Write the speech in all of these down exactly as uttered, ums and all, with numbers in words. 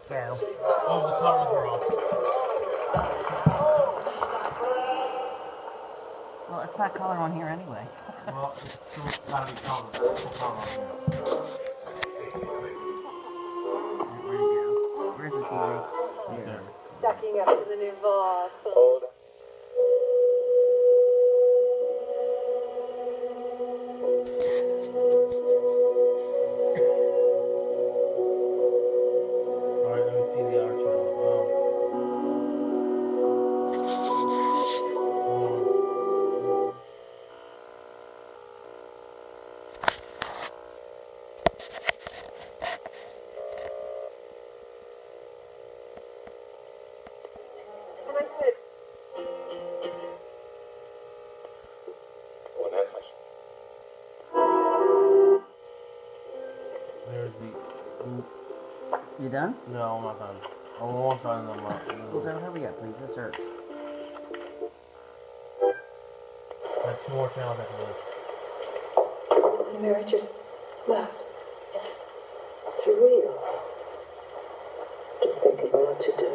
Yeah. Oh, the colors are off. Well, it's not color on here anyway. Well, it's still gotta be color. It's still color on here. Where'd it go? Where's the T V? Right there. Sucking up to the new boss. Hold on. Alright, let me see the other channel. Um, And I said, One at my there's the. You done? No, I'm not done. I'm almost done. I'm not. Well, don't hurry up, please. This hurts. I have two more channels I can list. the marriage is love. Yes. For real. Just think about what to do.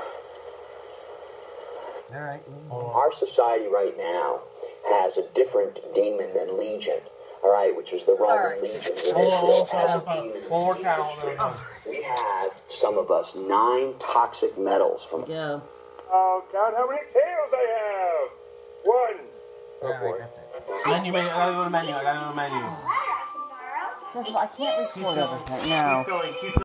Alright. Hold on. Our society right now has a different demon than Legion, all right, which is the Roman Alright. legions in Hold on, Israel hold on, has hold a on. demon. One more channel. and then I'm done. We have, some of us, nine toxic metals from... Go. Oh, count how many tails I have. One. Alright, that's it. Menu, menu. I gotta go to menu. I gotta go to menu. First of all, I can't record everything. No. Keep going. Keep